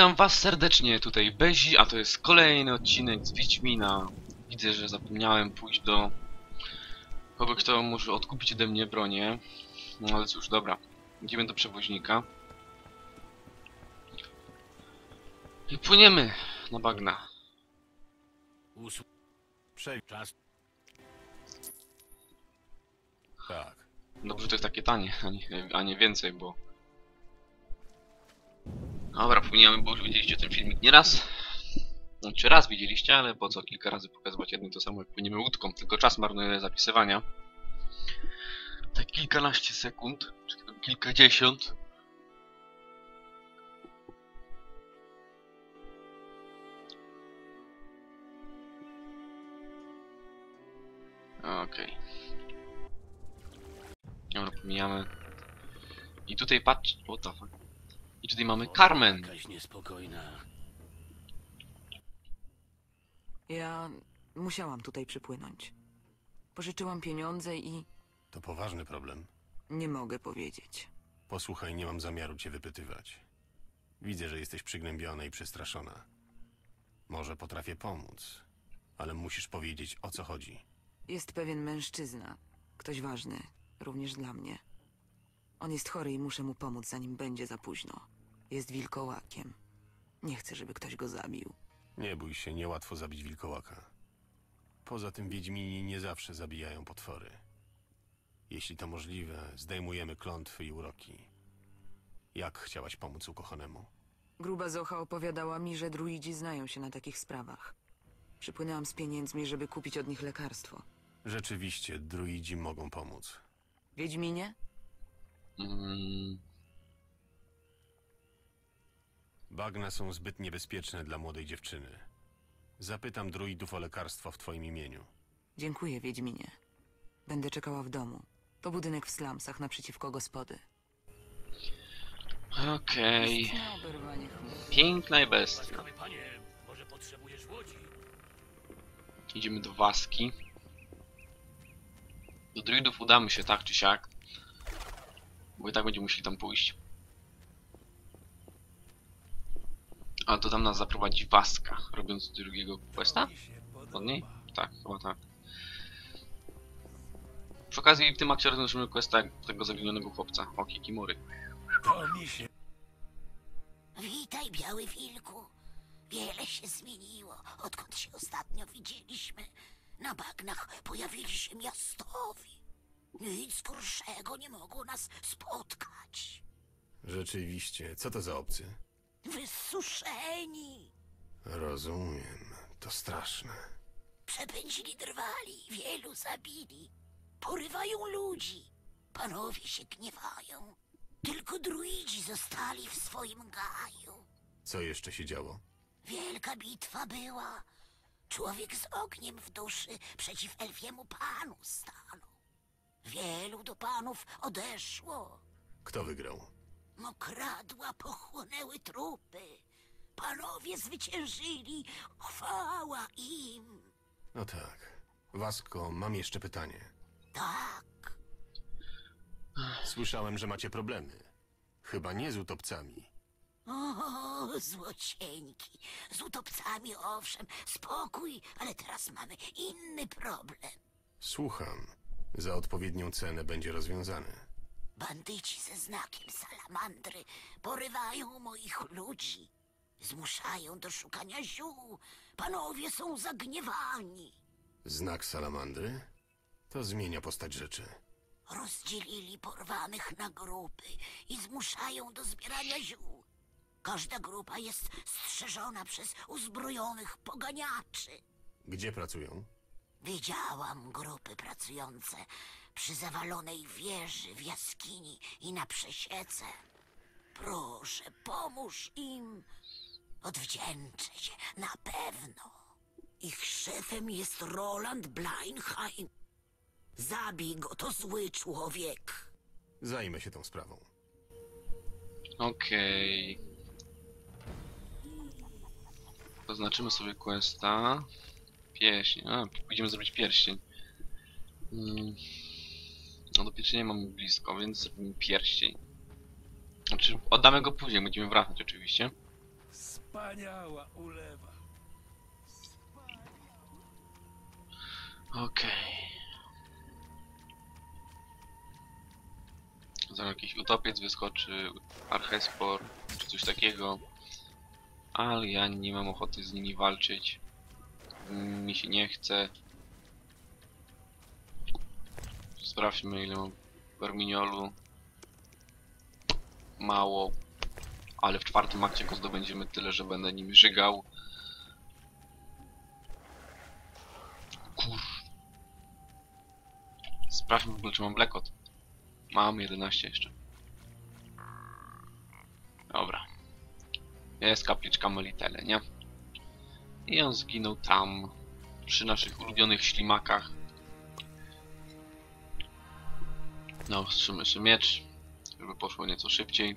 Witam was serdecznie tutaj Bezi, a to jest kolejny odcinek z Wiedźmina. Widzę, że zapomniałem pójść do kogoś, kto może odkupić ode mnie bronię. No ale cóż, dobra. Idziemy do przewoźnika. I płyniemy na bagna. Czas. Tak. Dobrze, to jest takie tanie, a nie więcej, bo... Dobra, płyniemy, bo już widzieliście ten filmik nieraz. Znaczy raz widzieliście, ale po co kilka razy pokazywać jedno to samo, jak płyniemy łódką. Tylko czas marnuje zapisywania. Tak kilkanaście sekund, czy kilkadziesiąt. Okej. Dobra, pomijamy. I tutaj patrz... What the fuck? I tutaj mamy Carmen. Jakaś niespokojna. Ja musiałam tutaj przypłynąć. Pożyczyłam pieniądze i To poważny problem. nie mogę powiedzieć. Posłuchaj, nie mam zamiaru cię wypytywać. Widzę, że jesteś przygnębiona i przestraszona. Może potrafię pomóc, ale musisz powiedzieć, o co chodzi. Jest pewien mężczyzna, ktoś ważny, również dla mnie. On jest chory i muszę mu pomóc, zanim będzie za późno. Jest wilkołakiem. Nie chcę, żeby ktoś go zabił. Nie bój się, niełatwo zabić wilkołaka. Poza tym wiedźmini nie zawsze zabijają potwory. Jeśli to możliwe, zdejmujemy klątwy i uroki. Jak chciałaś pomóc ukochanemu? Gruba Zocha opowiadała mi, że druidzi znają się na takich sprawach. Przypłynęłam z pieniędzmi, żeby kupić od nich lekarstwo. Rzeczywiście, druidzi mogą pomóc. Wiedźminie? Bagna są zbyt niebezpieczne dla młodej dziewczyny. Zapytam druidów o lekarstwo w twoim imieniu. Dziękuję, Wiedźminie. Będę czekała w domu. To budynek w slumsach naprzeciwko gospody. Okej. Istne oberwanie chmur. Piękna i bestia. Łaskawy panie, może potrzebujesz łodzi? Idziemy do Waski. Do druidów udamy się tak czy siak. Bo i tak będziemy musieli tam pójść. Ale to tam nas zaprowadzi Waska, robiąc drugiego questa? Od niej? Tak, chyba tak. Przy okazji w tym akcie rozwiążemy questa tego zaginionego chłopca, o Kikimory. To mi się... Witaj, Biały Wilku. Wiele się zmieniło, odkąd się ostatnio widzieliśmy. Na bagnach pojawili się miastowi. Nic gorszego nie mogło nas spotkać. Rzeczywiście, co to za obcy? Wysuszeni. Rozumiem, to straszne. Przepędzili drwali, wielu zabili. Porywają ludzi. Panowie się gniewają. Tylko druidzi zostali w swoim gaju. Co jeszcze się działo? Wielka bitwa była. Człowiek z ogniem w duszy przeciw elfiemu panu stanął. Wielu do panów odeszło. Kto wygrał? Mokradła pochłonęły trupy. Panowie zwyciężyli. Chwała im. No tak. Wasko, mam jeszcze pytanie. Tak. Słyszałem, że macie problemy. Chyba nie z utopcami. O, złocieńki. Z utopcami owszem, spokój, ale teraz mamy inny problem. Słucham. Za odpowiednią cenę będzie rozwiązany. Bandyci ze znakiem salamandry porywają moich ludzi. Zmuszają do szukania ziół. Panowie są zagniewani. Znak salamandry? To zmienia postać rzeczy. Rozdzielili porwanych na grupy i zmuszają do zbierania ziół. Każda grupa jest strzeżona przez uzbrojonych poganiaczy. Gdzie pracują? Widziałam grupy pracujące przy zawalonej wieży w jaskini i na przesiece. Proszę, pomóż im. Odwdzięczę się, na pewno. Ich szefem jest Roland Bleinheim. Zabij go, to zły człowiek. Zajmę się tą sprawą. Okej. Zaznaczymy sobie questa. Pieśń. A, pójdziemy zrobić pierścień. No do pierścienia mamy blisko, więc zrobimy pierścień. Znaczy, oddamy go później, będziemy wracać oczywiście. Wspaniała ulewa. Okej. Zaraz jakiś utopiec wyskoczy, archespor, czy coś takiego. Ale ja nie mam ochoty z nimi walczyć. Mi się nie chce. Sprawdźmy, ile mam Verminiolu. Mało. Ale w 4. akcie go zdobędziemy tyle, że będę nim żygał. Kur... Sprawdźmy w ogóle, czy mam Blackot. Mam 11 jeszcze. Dobra. Jest kapliczka Melitele, nie? I on zginął tam. Przy naszych ulubionych ślimakach. No, wstrzymy jeszcze miecz. Żeby poszło nieco szybciej.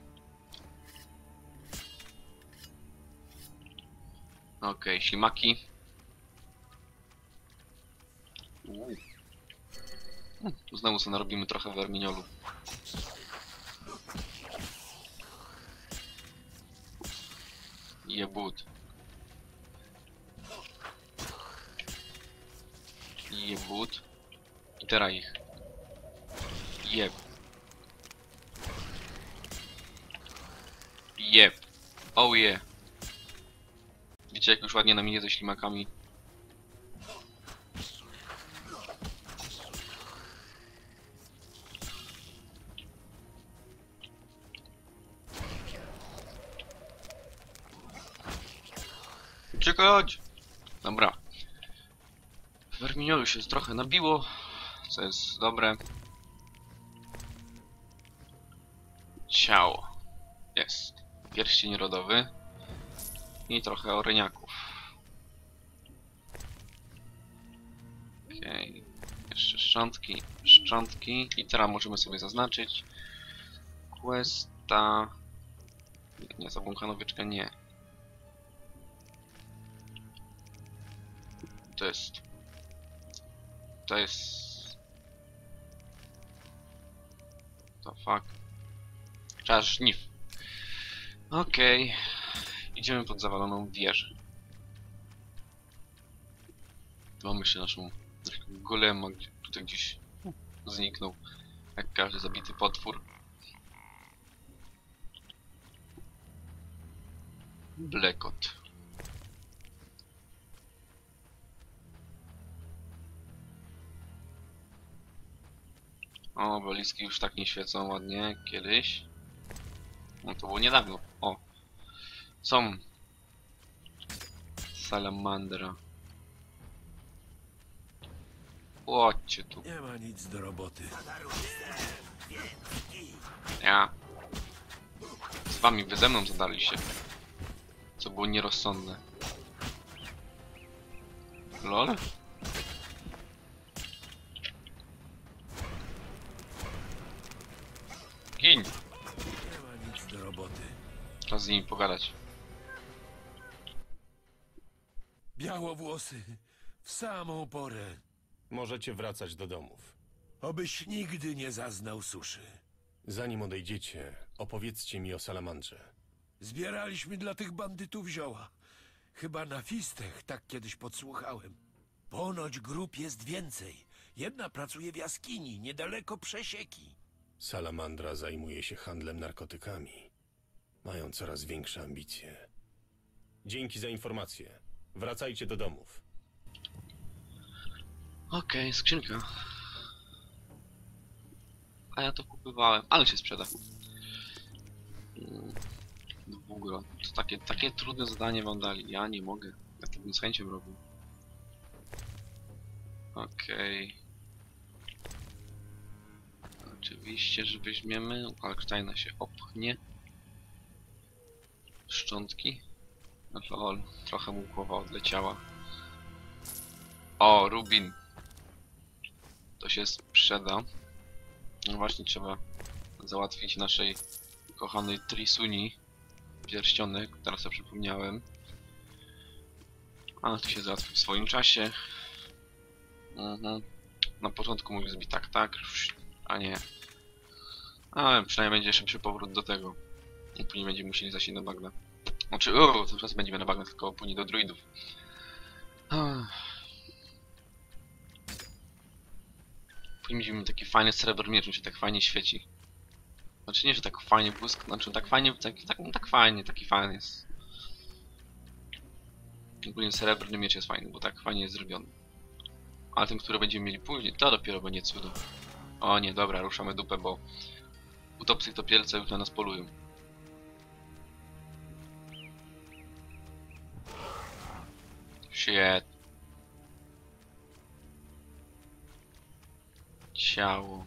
Okej, ślimaki. Znowu sobie narobimy trochę Verminiolu. Jebut. Jebut. I teraz ich. Jeb. Jeb. Oh yeah. Widzicie, jak już ładnie nam idzie ze ślimakami. Uciekać! Dobra. Verminiolu się trochę nabiło, co jest dobre. Ciało. Jest. Pierścień rodowy. I trochę oreniaków. Okej. Jeszcze szczątki. Szczątki. I teraz możemy sobie zaznaczyć. Questa. Nie, zabłąkanowyczka nie. To jest... To jest... To fuck. Czas żniw. Okej. Idziemy pod zawaloną wieżę. Tu mamy jeszcze naszą golema, tutaj gdzieś zniknął. Jak każdy zabity potwór. Blackot. O, obeliski już tak nie świecą ładnie jak kiedyś. No to było niedawno. O. Są. Salamandra. Chodźcie tu. Nie ma nic do roboty. Ja. Z wami wy ze mną zadaliście. Co było nierozsądne. Lol? Gin! Nie ma nic do roboty. Czas z nimi pogadać. Białowłosy. W samą porę. Możecie wracać do domów. Obyś nigdy nie zaznał suszy. Zanim odejdziecie, opowiedzcie mi o salamandrze. Zbieraliśmy dla tych bandytów zioła. Chyba na fistech, tak kiedyś podsłuchałem. Ponoć grup jest więcej. Jedna pracuje w jaskini, niedaleko Przesieki. Salamandra zajmuje się handlem narkotykami. Mają coraz większe ambicje. Dzięki za informację. Wracajcie do domów. Okej, skrzynka. A ja to kupowałem, ale się sprzeda. Dwugro. To takie trudne zadanie wam dali. Ja nie mogę. Ja to bym z chęcią robił. Okej. Oczywiście, że weźmiemy. Kalksteina się opchnie. Szczątki. No lol, trochę mu głowa odleciała. O, Rubin. To się sprzeda. No właśnie, trzeba załatwić naszej kochanej Trisuni pierścionek, teraz sobie przypomniałem. Ale to się załatwi w swoim czasie. Na początku mógł zbić tak, a nie. Ale przynajmniej będzie szybszy powrót do tego. I później będziemy musieli zasięć do bagna. Znaczy, cały czas będziemy na bagnach, tylko płynie do druidów. Widzimy taki fajny srebrny miecz, on się tak fajnie świeci. Znaczy nie, że tak fajnie błysk, znaczy tak fajnie, tak fajnie, taki fajny jest. Ogólnie srebrny miecz jest fajny, bo tak fajnie jest zrobiony. Ale tym, który będziemy mieli później, to dopiero będzie cudo. O nie, dobra, ruszamy dupę, bo utopsy topielce już na nas polują. Shit. Ciało.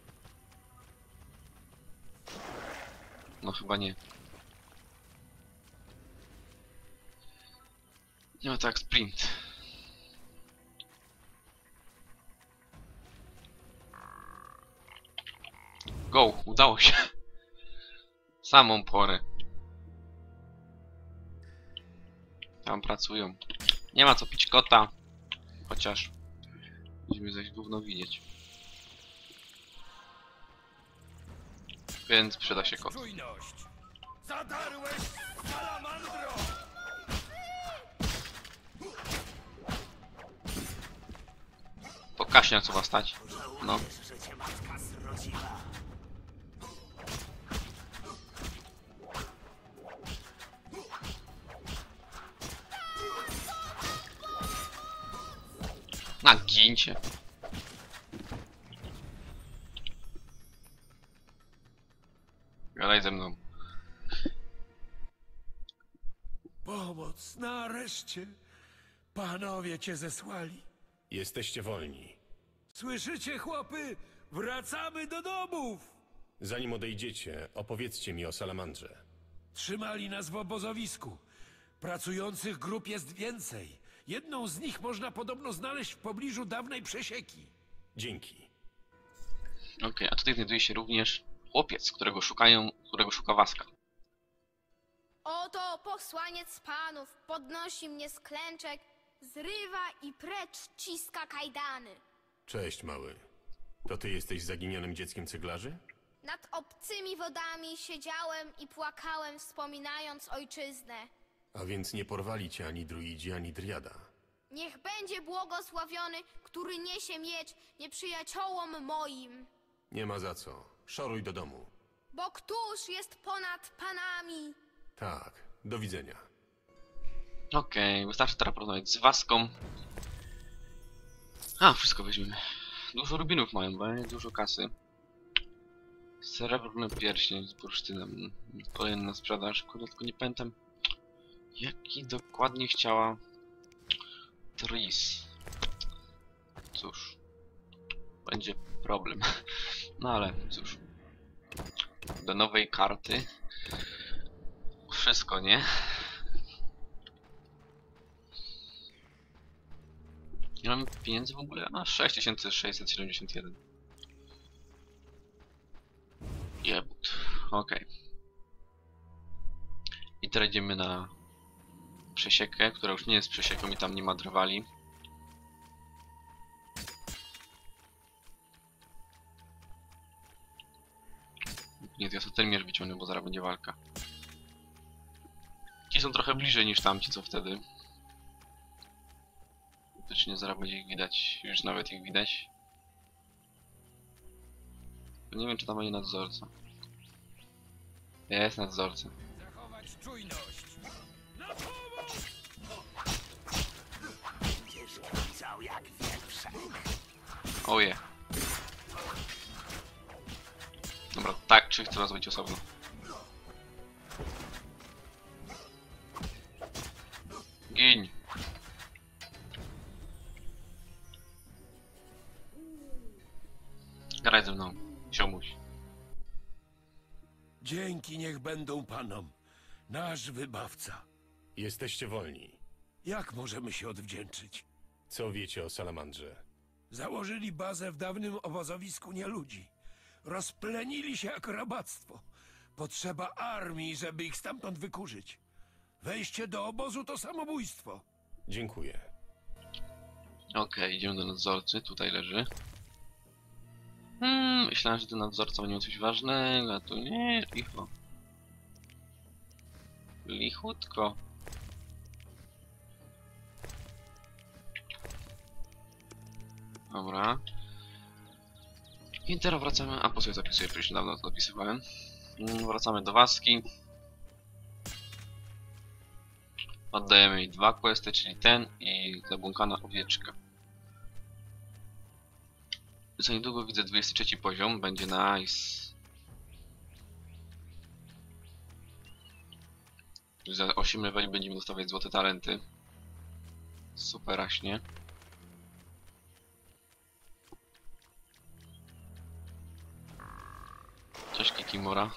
No chyba nie. No tak, sprint. Go, udało się. Samą porę. Tam pracują. Nie ma co pić kota. Chociaż będziemy zaś gówno widzieć. Więc przyda się kot. Czujność! Zadarłeś salamandro! Pokaśnie co was stać. No. Że cię matka zrodziła. Nagincie. Gadaj ze mną. Pomoc, nareszcie! Panowie cię zesłali. Jesteście wolni. Słyszycie, chłopy? Wracamy do domów! Zanim odejdziecie, opowiedzcie mi o salamandrze. Trzymali nas w obozowisku. Pracujących grup jest więcej. Jedną z nich można podobno znaleźć w pobliżu dawnej przesieki. Dzięki. Okej, a tutaj znajduje się również chłopiec, którego szuka Waska. Oto posłaniec panów podnosi mnie z klęczek, zrywa i precz ciska kajdany. Cześć, mały. To ty jesteś zaginionym dzieckiem ceglarzy? Nad obcymi wodami siedziałem i płakałem, wspominając ojczyznę. A więc nie porwali cię ani druidzi, ani driada. Niech będzie błogosławiony, który niesie miecz nieprzyjaciołom moim. Nie ma za co. Szoruj do domu. Bo któż jest ponad panami? Tak, do widzenia. Okej, wystarczy teraz porozmawiać z Waską. A, wszystko weźmiemy. Dużo rubinów mają, bo dużo kasy. Srebrny pierścień z bursztynem. Kolejna sprzedaż. Kurde, tylko nie pamiętam, jaki dokładnie chciała Tris. Cóż, będzie problem. No ale cóż. Do nowej karty. Wszystko, nie? Nie mamy pieniędzy w ogóle? A 6671. Jebut. Okej. I teraz idziemy na przesiekę, która już nie jest przesieką i tam nie ma drwali. Nie, ja sobie ten miecz wyciągnę, bo zaraz będzie walka. Ci są trochę bliżej niż tamci, co wtedy. Faktycznie zaraz będzie ich widać. Już nawet ich widać. Nie wiem, czy tam będzie nadzorca. Jest nadzorca. Zachować czujność! Na pomoc! Będziesz krzyczał jak wieprzek. Oje. Dobra, tak czy chcę rozwijać osobno. Gin. Graj ze mną, siomuś. Dzięki niech będą panom. Nasz wybawca. Jesteście wolni. Jak możemy się odwdzięczyć? Co wiecie o salamandrze? Założyli bazę w dawnym obozowisku nieludzi. Rozplenili się jak rabactwo. Potrzeba armii, żeby ich stamtąd wykurzyć. Wejście do obozu to samobójstwo. Dziękuję. Okej, idziemy do nadzorcy, tutaj leży. Myślałem, że ten nadzorca będzie miał coś ważnego, a tu nie, licho. Lichutko. Dobra. I teraz wracamy... A po co ja zapisuję? Przecież dawno to zapisywałem. Wracamy do Waski. Oddajemy jej 2 questy, czyli ten i zabłąkana owieczka. Za niedługo widzę 23 poziom, będzie nice. Za 8 leveli będziemy dostawać złote talenty. Superaśnie. Cześć Kikimora.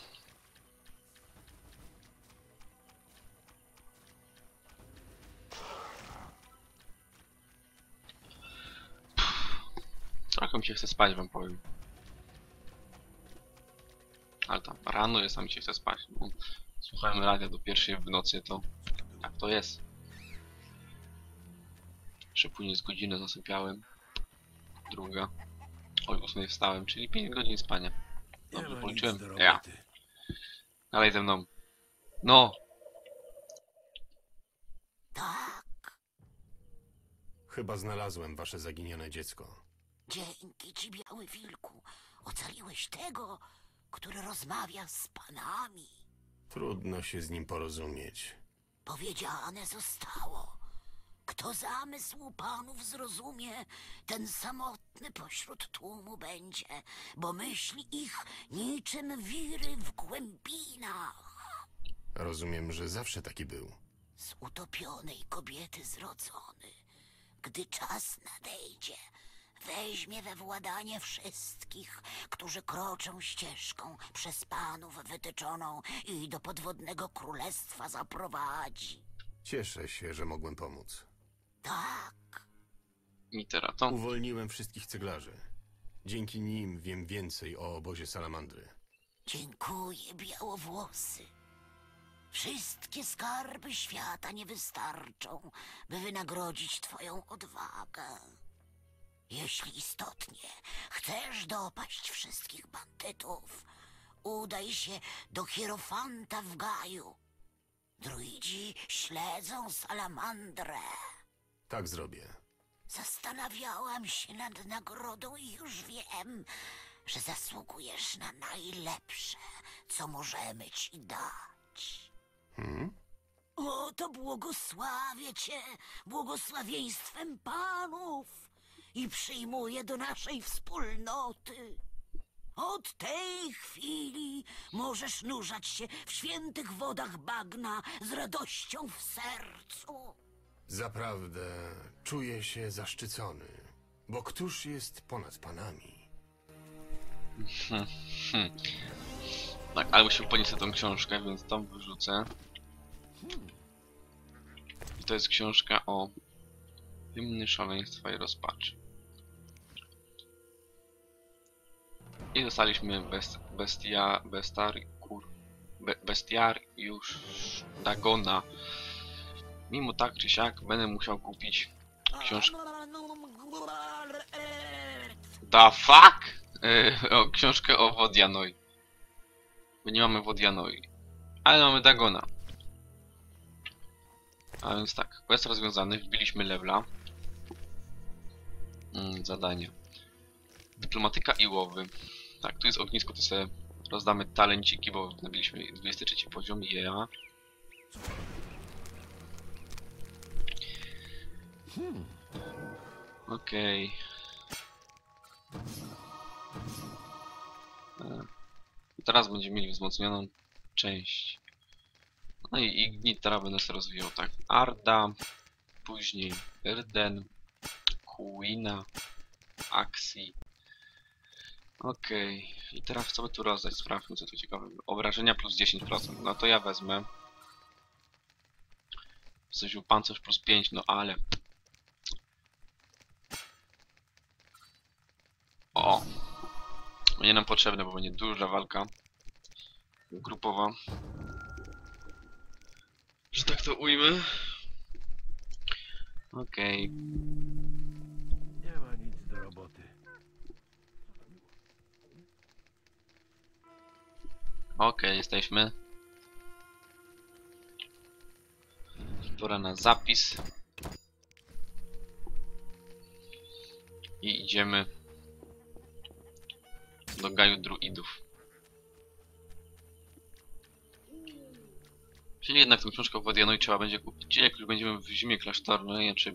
Trochę mi się chce spać, wam powiem. Ale tam rano jest, a mi się chce spać. No, słuchałem radia do 1 w nocy, to tak to jest. Jeszcze później z godziny zasypiałem. Druga. O 8 wstałem, czyli 5 godzin spania. Nie Dobrze ma policzyłem. nic do Ja. roboty. Dalej ze mną. No! Tak, Chyba znalazłem wasze zaginione dziecko. dzięki ci, Biały Wilku. Ocaliłeś tego, który rozmawia z panami. Trudno się z nim porozumieć. Powiedziane zostało. Kto zamysł panów zrozumie, ten samotny pośród tłumu będzie, bo myśli ich niczym wiry w głębinach. Rozumiem, że zawsze taki był. Z utopionej kobiety zrodzony, gdy czas nadejdzie, weźmie we władanie wszystkich, którzy kroczą ścieżką przez panów wytyczoną i do podwodnego królestwa zaprowadzi. Cieszę się, że mogłem pomóc. Tak, I teraz to. Uwolniłem wszystkich ceglarzy. Dzięki nim wiem więcej o obozie salamandry. dziękuję, białowłosy. Wszystkie skarby świata nie wystarczą, by wynagrodzić twoją odwagę. Jeśli istotnie chcesz dopaść wszystkich bandytów, udaj się do hierofanta w Gaju. Druidzi śledzą salamandrę. Tak zrobię. Zastanawiałam się nad nagrodą i już wiem, że zasługujesz na najlepsze, co możemy ci dać. O, to błogosławię cię błogosławieństwem panów i przyjmuję do naszej wspólnoty. Od tej chwili możesz nurzać się w świętych wodach bagna z radością w sercu. Zaprawdę czuję się zaszczycony, bo któż jest ponad panami? Tak, ale musimy podnieść tę książkę, więc tą wyrzucę. I to jest książka o hymny szaleństwa i rozpaczy. I dostaliśmy bestiariusz Dagona. Mimo tak czy siak będę musiał kupić książkę. The fuck? Książkę o Wodianoi. Bo nie mamy Wodianoi. Ale mamy Dagona. A więc tak, quest rozwiązany, wbiliśmy levela. Zadanie. Dyplomatyka i łowy. Tak, tu jest ognisko, to sobie rozdamy talenciki, bo nabiliśmy 23 poziom, yeah. Okej. Teraz będziemy mieli wzmocnioną część. No i Ignit teraz będę sobie rozwijał tak. Arda, później Erden, Quina, Axi. Okej. I teraz co by tu rozdać? Sprawdźmy, co tu ciekawe. Obrażenia plus 10%. No to ja wezmę. Coś pancerz plus 5, no ale... O! Będzie nam potrzebne, bo będzie duża walka grupowa. Że tak to ujmę. Okej. Nie ma nic do roboty. Okej, jesteśmy. Pora na zapis. I idziemy do Gaju Druidów. Czyli jednak tę książkę Wodianoj trzeba będzie kupić. Jak już będziemy w zimie klasztornej, czy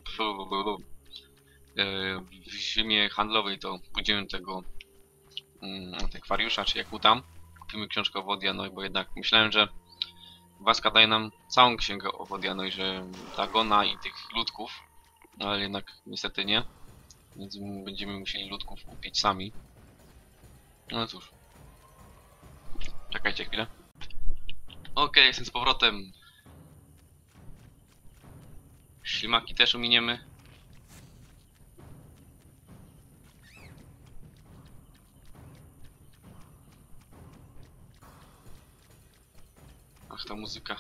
w zimie handlowej, to pójdziemy tego antykwariusza, czy jak mu tam. Kupimy książkę o Wodianoj, bo jednak myślałem, że Waska daje nam całą księgę o Wodianoj, że Dagona i tych ludków, ale jednak niestety nie. Więc będziemy musieli ludków kupić sami. No cóż. Czekajcie chwilę. Okej, jestem z powrotem. Ślimaki też ominiemy. Ach, ta muzyka.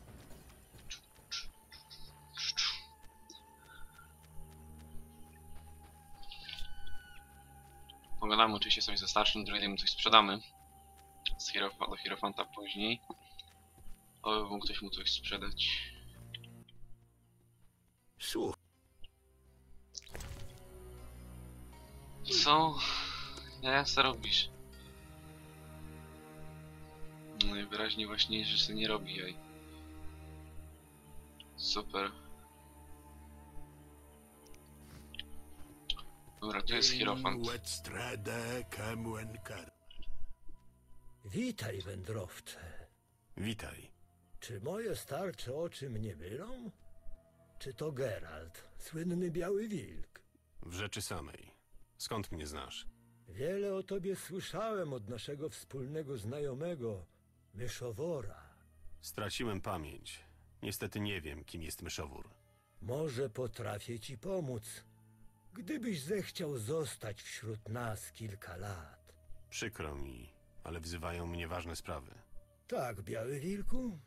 Pogadamy oczywiście sobie ze starszym druidem, coś sprzedamy. Do Hierofanta później. Oby mógł ktoś mu coś sprzedać. Słuchaj, Co? Ja co robisz? No najwyraźniej właśnie, że się nie robi jaj. Super. Dobra, tu jest Hierofant. Witaj, wędrowcze. Witaj. Czy moje starcze oczy mnie mylą? Czy to Geralt, słynny biały wilk? W rzeczy samej. Skąd mnie znasz? Wiele o tobie słyszałem od naszego wspólnego znajomego, Myszowora. Straciłem pamięć. Niestety nie wiem, kim jest myszowór. Może potrafię ci pomóc, gdybyś zechciał zostać wśród nas kilka lat. Przykro mi, ale wzywają mnie ważne sprawy. Tak, biały wilku?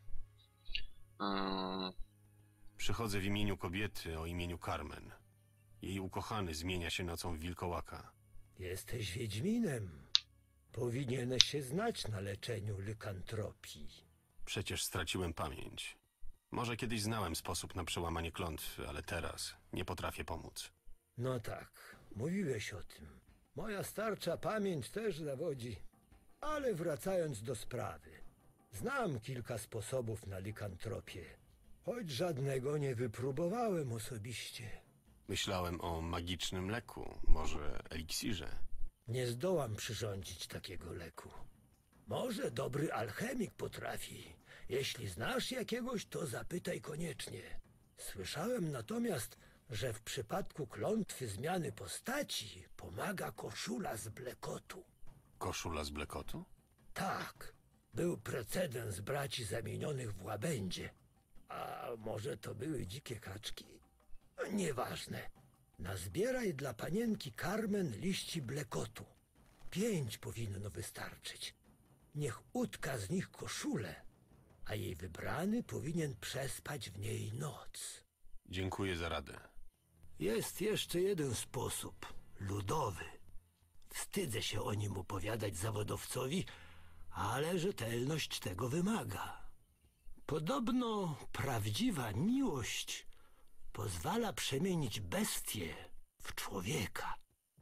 Przychodzę w imieniu kobiety o imieniu Carmen. Jej ukochany zmienia się nocą w wilkołaka. Jesteś wiedźminem. Powinieneś się znać na leczeniu lykantropii. Przecież straciłem pamięć. Może kiedyś znałem sposób na przełamanie klątwy, ale teraz nie potrafię pomóc. No tak, mówiłeś o tym. Moja starcza pamięć też zawodzi. Ale wracając do sprawy. Znam kilka sposobów na likantropię, choć żadnego nie wypróbowałem osobiście. Myślałem o magicznym leku, może eliksirze. Nie zdołam przyrządzić takiego leku. Może dobry alchemik potrafi. Jeśli znasz jakiegoś, to zapytaj koniecznie. Słyszałem natomiast, że w przypadku klątwy zmiany postaci pomaga koszula z blekotu. Koszula z blekotu? Tak, był precedens braci zamienionych w łabędzie. A może to były dzikie kaczki? Nieważne. Nazbieraj dla panienki Carmen liści blekotu. 5 powinno wystarczyć. Niech utka z nich koszulę, a jej wybrany powinien przespać w niej noc. Dziękuję za radę. Jest jeszcze jeden sposób, ludowy. Wstydzę się o nim opowiadać zawodowcowi, ale rzetelność tego wymaga. Podobno prawdziwa miłość pozwala przemienić bestię w człowieka.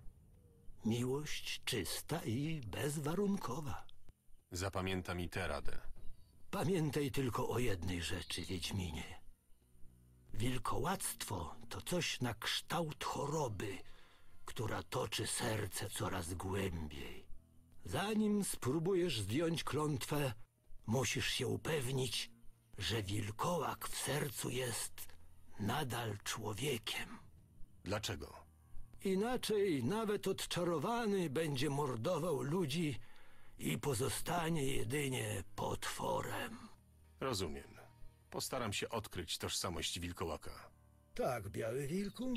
Miłość czysta i bezwarunkowa. Zapamiętam i tę radę. Pamiętaj tylko o jednej rzeczy, Wiedźminie. Wilkołactwo to coś na kształt choroby, która toczy serce coraz głębiej. Zanim spróbujesz zdjąć klątwę, musisz się upewnić, że wilkołak w sercu jest nadal człowiekiem. Dlaczego? Inaczej nawet odczarowany będzie mordował ludzi i pozostanie jedynie potworem. Rozumiem. Postaram się odkryć tożsamość wilkołaka. Tak, biały wilku?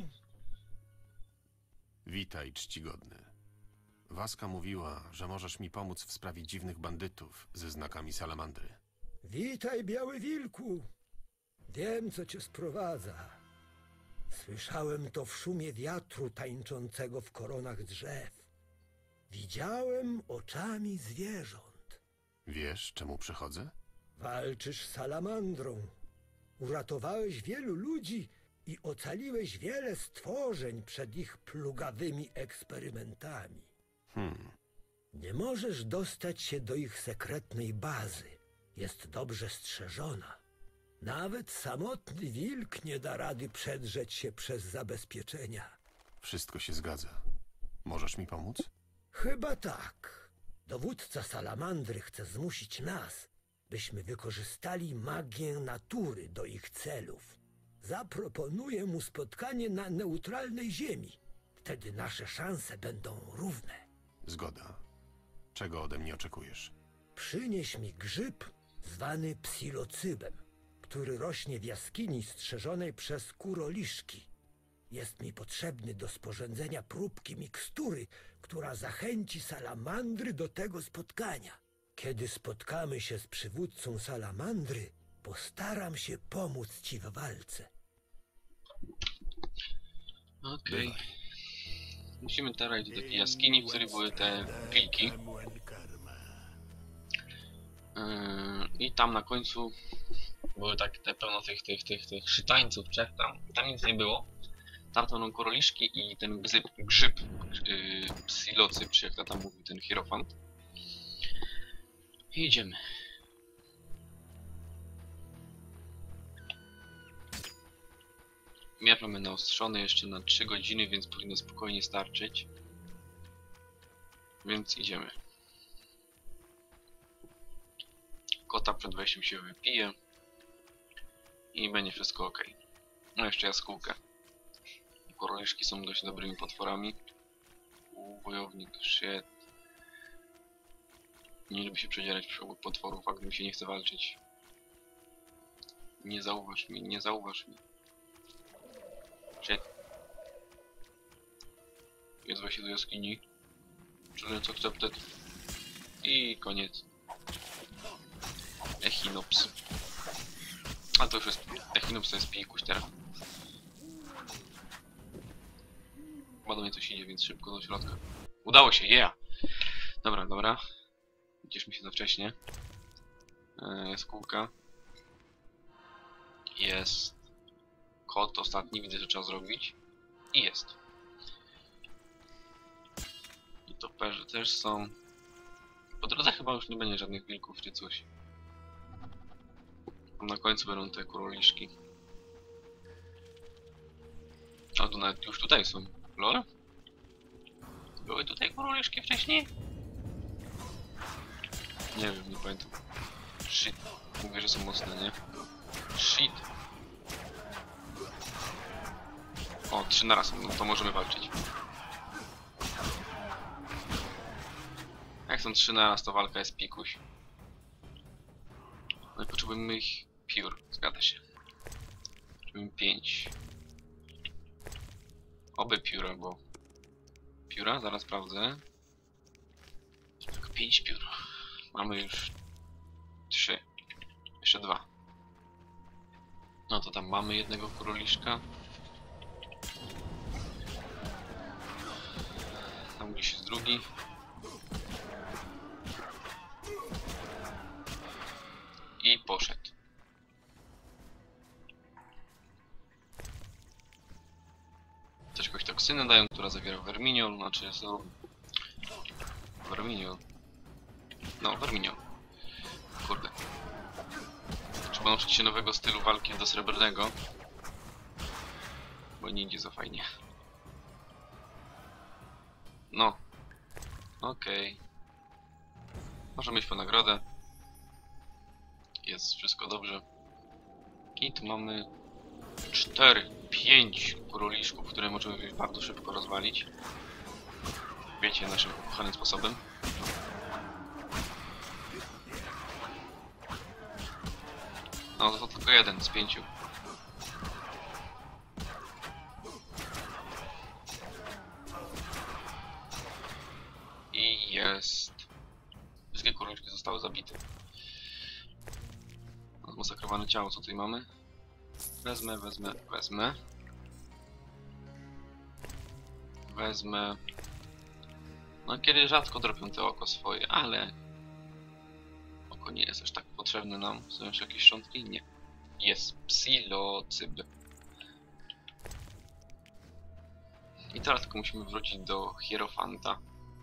Witaj, czcigodny. Waska mówiła, że możesz mi pomóc w sprawie dziwnych bandytów ze znakami salamandry. Witaj, biały wilku. Wiem, co cię sprowadza. Słyszałem to w szumie wiatru tańczącego w koronach drzew. Widziałem oczami zwierząt. Wiesz, czemu przychodzę? Walczysz z salamandrą. Uratowałeś wielu ludzi i ocaliłeś wiele stworzeń przed ich plugawymi eksperymentami. Nie możesz dostać się do ich sekretnej bazy. Jest dobrze strzeżona. Nawet samotny wilk nie da rady przedrzeć się przez zabezpieczenia. Wszystko się zgadza. Możesz mi pomóc? Chyba tak. Dowódca salamandry chce zmusić nas, byśmy wykorzystali magię natury do ich celów. Zaproponuję mu spotkanie na neutralnej ziemi. Wtedy nasze szanse będą równe. Zgoda. Czego ode mnie oczekujesz? Przynieś mi grzyb zwany psilocybem, który rośnie w jaskini strzeżonej przez kuroliszki. Jest mi potrzebny do sporządzenia próbki mikstury, która zachęci salamandry do tego spotkania. Kiedy spotkamy się z przywódcą salamandry, postaram się pomóc ci w walce. Okej. Musimy teraz iść do takiej jaskini, w której były te wilki. I tam na końcu były tak te pełno tych szytańców, czy jak tam nic nie było. Tam będą koroliszki i ten grzyb psilocyb, czy jak to tam mówi, ten hierofant. I idziemy. Miecz mamy naostrzony jeszcze na 3 godziny, więc powinno spokojnie starczyć. Więc idziemy. Kota przed wejściem się wypije. I będzie wszystko ok. No jeszcze jaskółkę. Koroliszki są dość dobrymi potworami. Wojownik, shit. Nie lubi się przedzierać przy potworów, a gdy mi się nie chce walczyć. Nie zauważ mi, nie zauważ mi. Shit. Jest się do jaskini. Czułem co akcepted. I koniec. Echinops. A to już jest... Echinops to jest pikuś teraz. Chyba do mnie coś idzie, więc szybko do środka. Udało się, yeah! Dobra, dobra. Cieszmy się za wcześnie. Jest kółka. Jest... Kot ostatni, widzę, że trzeba zrobić. I jest. I toperzy też są. Po drodze chyba już nie będzie żadnych wilków czy coś. Tam na końcu będą te kuroliszki. A tu nawet już tutaj są. Lol? Były tutaj kuroliszki wcześniej? Nie wiem, nie pamiętam. Shit. Mówię, że są mocne, nie? Shit. O, 3 na raz, no to możemy walczyć. Jak są 3 na raz, to walka jest pikuś. No i potrzebujemy ich piór, zgadza się. Potrzebujemy 5. Oby pióra, bo... Pióra? Zaraz sprawdzę. Tylko 5 piór. Mamy już 3. Jeszcze 2. No to tam mamy jednego kuroliszka. Tam gdzieś jest drugi. I poszedł. Też jakąś toksynę dają, która zawiera verminiol, znaczy jest to... Verminiol. No, verminiol. Kurde. Trzeba nauczyć się nowego stylu walki do srebrnego. Bo nie idzie za fajnie. No. Okej. Możemy iść po nagrodę. Jest wszystko dobrze. I tu mamy 5 kuroliszków, które możemy bardzo szybko rozwalić. Wiecie, naszym ukochanym sposobem. No to tylko 1 z 5. I jest... Wszystkie kuroliszki zostały zabite. Zmasakrowane ciało, co tutaj mamy? Wezmę... No kiedy rzadko dropią te oko swoje, ale... Oko nie jest aż tak potrzebne nam. Są jeszcze jakieś szczątki? Nie. Jest psilocyb. I teraz tylko musimy wrócić do Hierofanta.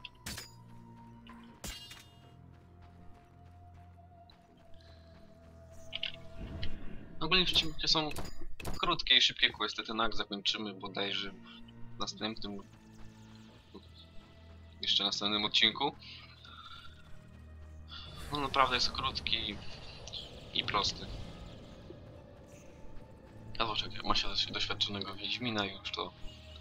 Ogólnie przeciwnicy są krótkie i szybkie questy. Ten akt zakończymy bodajże w następnym... jeszcze następnym odcinku. No naprawdę jest krótki i prosty. A zwłaszcza jak ma się doświadczonego Wiedźmina już, to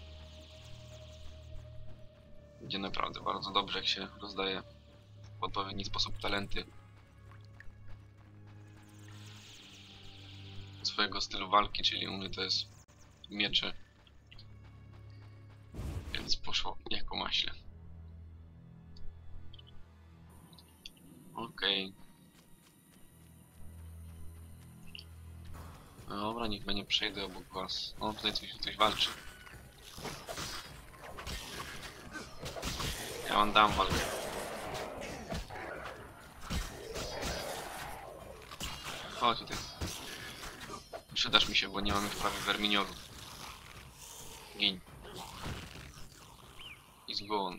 będzie naprawdę bardzo dobrze, jak się rozdaje w odpowiedni sposób talenty swojego stylu walki, czyli u mnie to jest miecze, więc poszło jak po maśle. Okej. Dobra, niech nie przejdę obok was. O, tutaj coś walczy. Ja wam dam walkę. Chodź tutaj. Przydasz mi się, bo nie mamy prawie werminiolu. Gin. Is gone.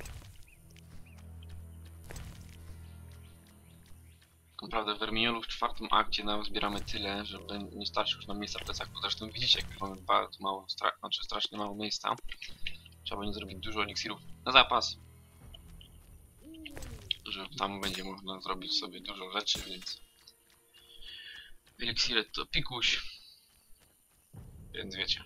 Naprawdę werminiolu w 4. akcie zbieramy tyle, że nie starczy już nam miejsca w plecaku. Zresztą widzicie, jak już mamy bardzo mało, znaczy strasznie mało miejsca. Trzeba będzie zrobić dużo eliksirów na zapas, że tam będzie można zrobić sobie dużo rzeczy, więc eliksiry to pikuś, więc wiecie.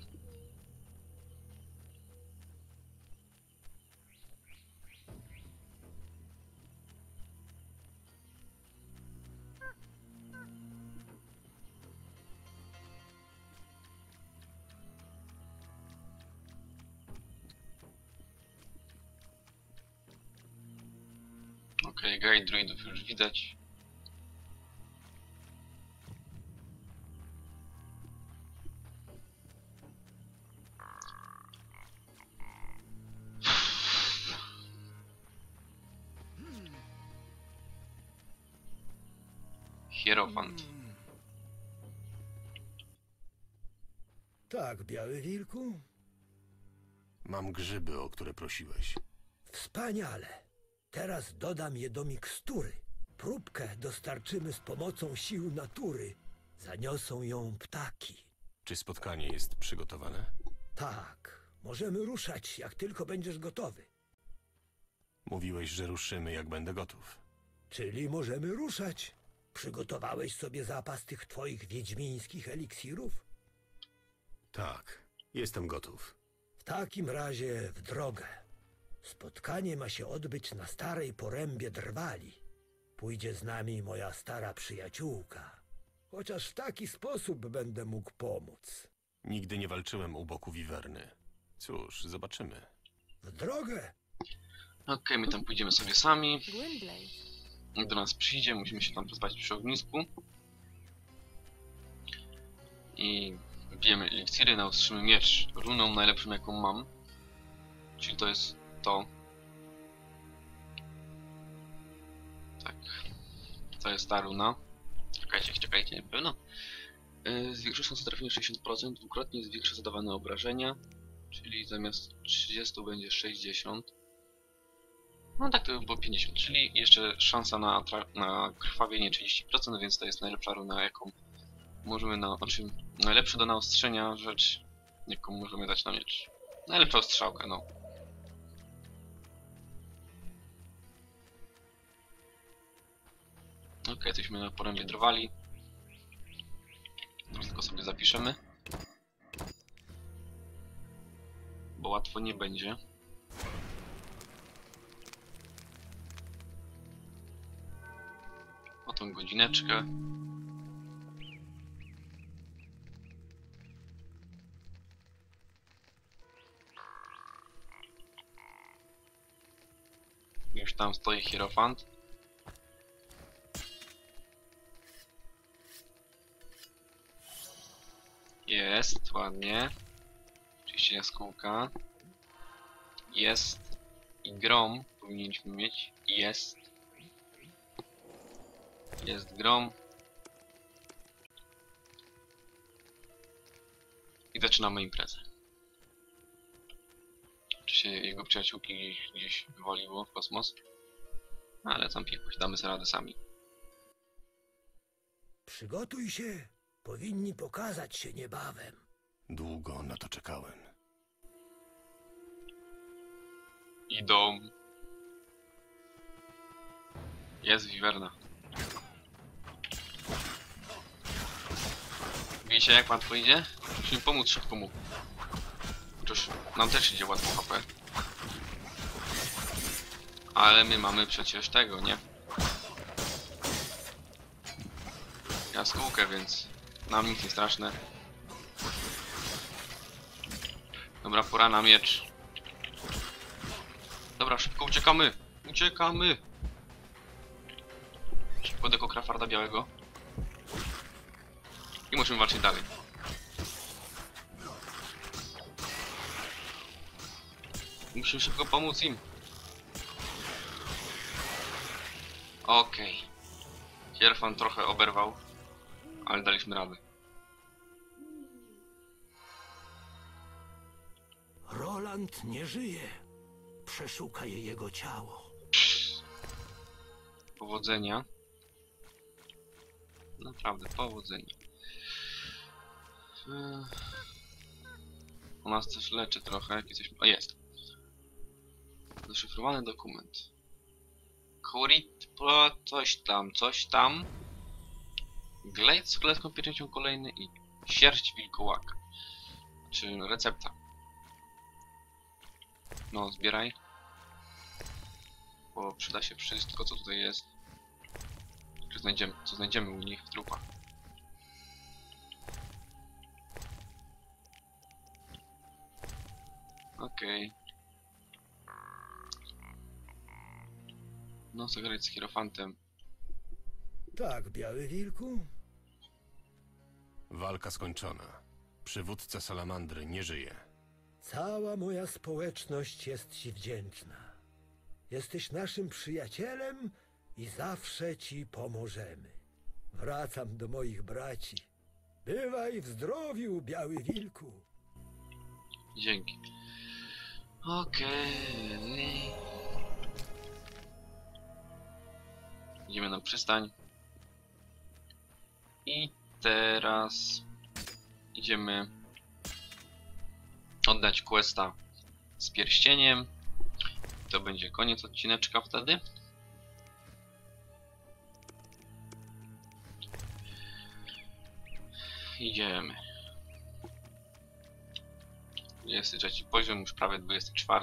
Okej, guide druidów już widać. Hierofant. Tak, Biały Wilku? Mam grzyby, o które prosiłeś. Wspaniale. Teraz dodam je do mikstury. Próbkę dostarczymy z pomocą sił natury. Zaniosą ją ptaki. Czy spotkanie jest przygotowane? Tak, możemy ruszać, jak tylko będziesz gotowy. Mówiłeś, że ruszymy, jak będę gotów. Czyli możemy ruszać. Przygotowałeś sobie zapas tych twoich wiedźmińskich eliksirów? Tak, jestem gotów. W takim razie w drogę. Spotkanie ma się odbyć na starej porębie Drwali. Pójdzie z nami moja stara przyjaciółka. Chociaż w taki sposób będę mógł pomóc. Nigdy nie walczyłem u boku Wiwerny. Cóż, zobaczymy. W drogę! Okej, my tam pójdziemy sobie sami. Gwynblade. Jak do nas przyjdzie, musimy się tam pozbawić przy ognisku. I wbijemy eliksiry, naostrzymy miecz runą najlepszą, jaką mam. Czyli to jest to. Tak. To jest ta runa. Czekajcie, nie pewno. Zwiększa szanse trafienia 60%, dwukrotnie zwiększa zadawane obrażenia. Czyli zamiast 30 będzie 60. No tak, to by było 50, czyli jeszcze szansa na krwawienie 30%, więc to jest najlepsza runa, jaką możemy najlepsza do naostrzenia rzecz, jaką możemy dać na miecz. Najlepsza ostrzałka, no. Okej, jesteśmy na porębie Drwali. Teraz tylko sobie zapiszemy. Bo łatwo nie będzie. O tą godzineczkę. Już tam stoi hierofant. Jest, ładnie. Oczywiście jaskółka. Jest. I grom powinniśmy mieć. Jest. Jest grom. I zaczynamy imprezę. Czy się jego przyjaciółki gdzieś wywaliło w kosmos? Ale tam pikuś, damy sobie radę sami. Przygotuj się. Powinni pokazać się niebawem. Długo na to czekałem. Idą. Jest wiwerna. Widzicie jak łatwo idzie? Musimy pomóc szybko mu. Chociaż nam też idzie łatwo HP. Ale my mamy przecież tego, nie? Jaskółkę, więc nam nic nie straszne. Dobra, pora na miecz. Dobra, szybko uciekamy! Uciekamy! Szybko do Krafarda białego. I musimy walczyć dalej. Musimy szybko pomóc im. Okej. Hierfan trochę oberwał, ale daliśmy radę. Roland nie żyje. Przeszukaj jego ciało. Powodzenia. Naprawdę, powodzenia. U nas też leczy trochę, jak jesteśmy... O, jest. Zaszyfrowany dokument. Kurit, coś tam. Glejt z królewską pieczęcią kolejny i sierść wilkołaka. Czy recepta. No, zbieraj. Bo przyda się wszystko, co tutaj jest. Czy znajdziemy, co znajdziemy u nich w trupach. Okej. No, zagrać z hierofantem. Tak, Biały Wilku? Walka skończona. Przywódca salamandry nie żyje. Cała moja społeczność jest ci wdzięczna. Jesteś naszym przyjacielem i zawsze ci pomożemy. Wracam do moich braci. Bywaj w zdrowiu, Biały Wilku. Dzięki. Okej. Idziemy na przystań. I teraz idziemy oddać questa z pierścieniem. To będzie koniec odcineczka wtedy. Idziemy. 23 poziom, już prawie 24.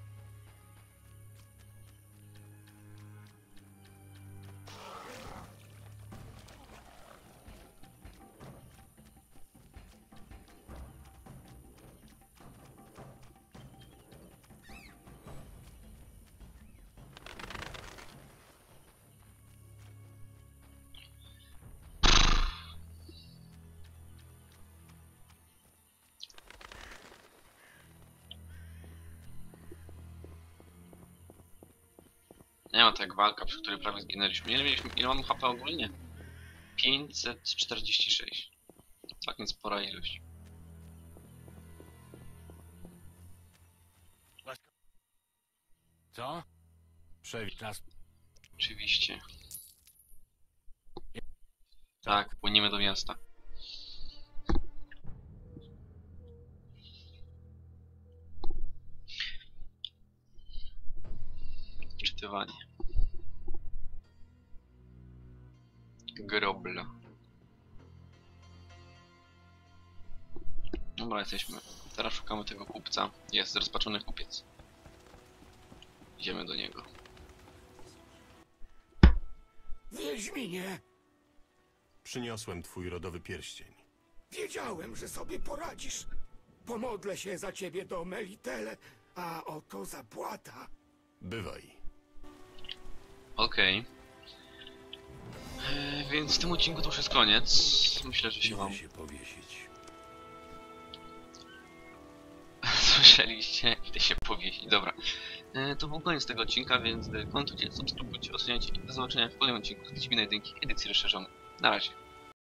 Nie ma tak walka, przy której prawie zginęliśmy. Ile mamy HP ogólnie? 546. Całkiem spora ilość. Co? Czas. Oczywiście. Tak, płyniemy do miasta. Czytywanie. Grobla. Dobra, jesteśmy. Teraz szukamy tego kupca. Jest rozpaczony kupiec. Idziemy do niego. Wiedźminie, Przyniosłem twój rodowy pierścień. wiedziałem, że sobie poradzisz. Pomodlę się za ciebie do Melitele, a oto zapłata. Bywaj. Okej. Więc w tym odcinku to już jest koniec. Myślę, że się wam... powiesić. Słyszeliście? Idę się powiesić. Dobra. To był koniec tego odcinka, więc komentujcie, subskrybujcie, oceniajcie i do zobaczenia w kolejnym odcinku z Wiedźmina 1 edycji rozszerzonej. Na razie.